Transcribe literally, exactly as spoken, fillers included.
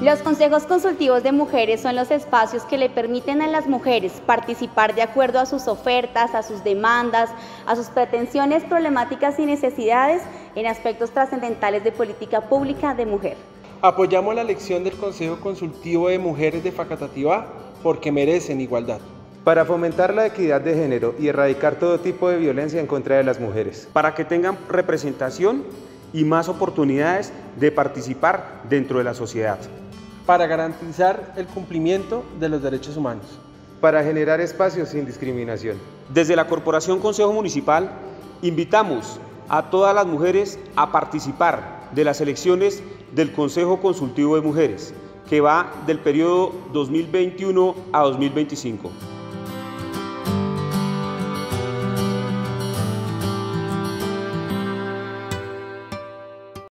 Los consejos consultivos de mujeres son los espacios que le permiten a las mujeres participar de acuerdo a sus ofertas, a sus demandas, a sus pretensiones, problemáticas y necesidades en aspectos trascendentales de política pública de mujer. Apoyamos la elección del Consejo Consultivo de Mujeres de Facatativá porque merecen igualdad. Para fomentar la equidad de género y erradicar todo tipo de violencia en contra de las mujeres. Para que tengan representación y más oportunidades de participar dentro de la sociedad. Para garantizar el cumplimiento de los derechos humanos. Para generar espacios sin discriminación. Desde la Corporación Consejo Municipal, invitamos a todas las mujeres a participar de las elecciones del Consejo Consultivo de Mujeres, que va del periodo dos mil veintiuno a dos mil veinticinco.